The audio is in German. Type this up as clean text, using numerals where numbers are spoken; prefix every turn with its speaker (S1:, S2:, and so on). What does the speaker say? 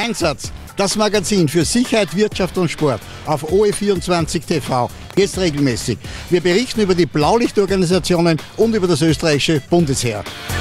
S1: Einsatz, das Magazin für Sicherheit, Wirtschaft und Sport auf OE24 TV. Jetzt regelmäßig. Wir berichten über die Blaulichtorganisationen und über das österreichische Bundesheer.